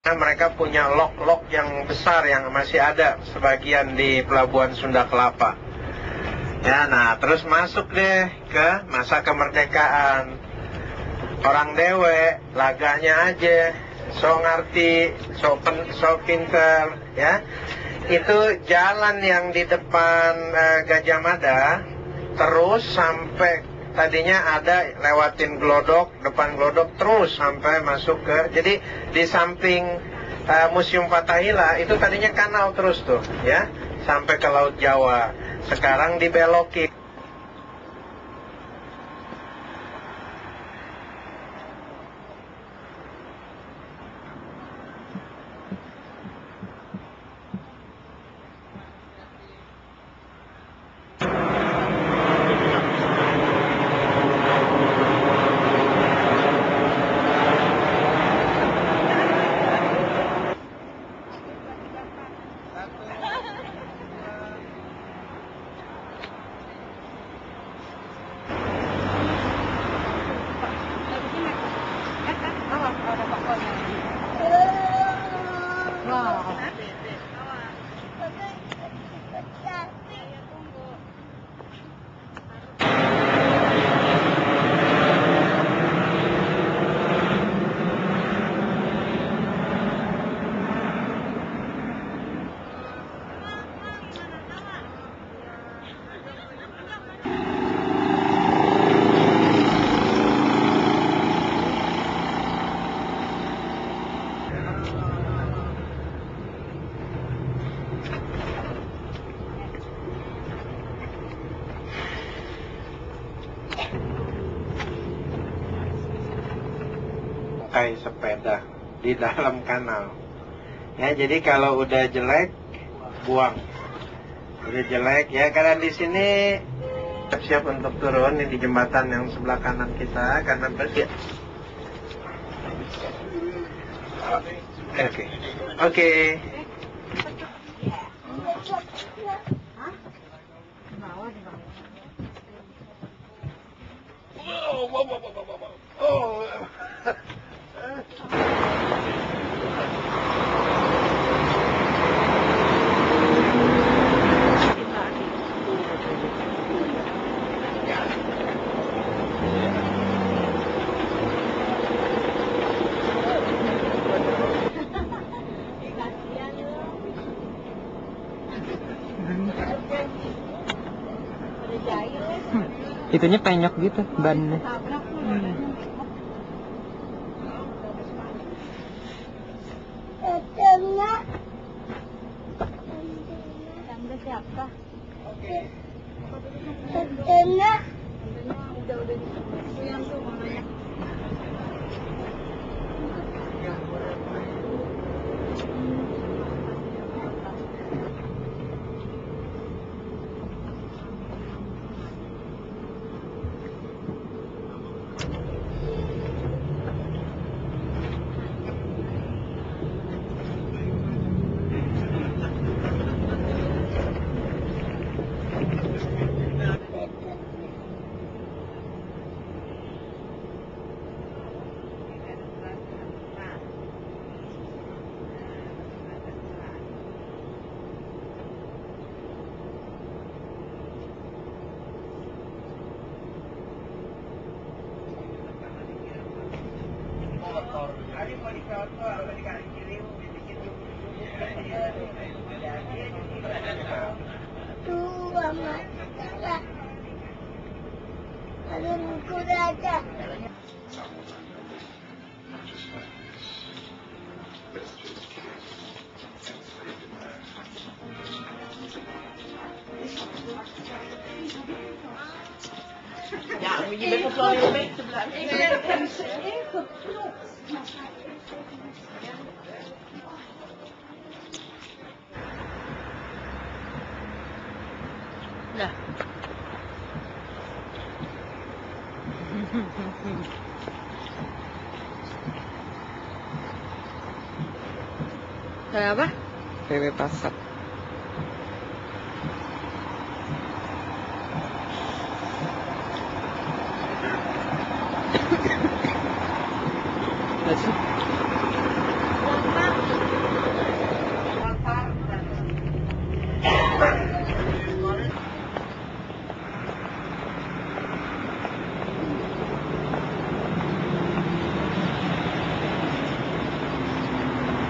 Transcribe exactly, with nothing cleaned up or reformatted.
Mereka punya lok-lok yang besar yang masih ada sebagian di Pelabuhan Sunda Kelapa. Ya, nah terus masuk deh ke masa kemerdekaan. Orang dewe, laganya aja, so ngerti, so, pen, so pinter, ya. Itu jalan yang di depan uh, Gajah Mada, terus sampai tadinya ada lewatin Glodok, depan Glodok, terus sampai masuk ke, jadi di samping uh, Museum Fathahillah itu tadinya kanal terus tuh, ya, sampai ke Laut Jawa. Sekarang dibelokin. Pakai sepeda di dalam kanal. Ya, jadi kalau udah jelek buang. Udah jelek ya, karena di sini siap untuk turun di jembatan yang sebelah kanan kita karena bersih. Oke. Oke. Oh, wow, wow, wow, wow. Oh. Itunya penyok gitu bannya. Siapa? Tentena. Udah udah itu yang tuh mamanya. Tuh, mama. Ada buku aja. Ja, maar je bent nog wel heel mee te blijven. Ik ben penseel ingeklopt. Nah. Kayak apa? P W Pasar.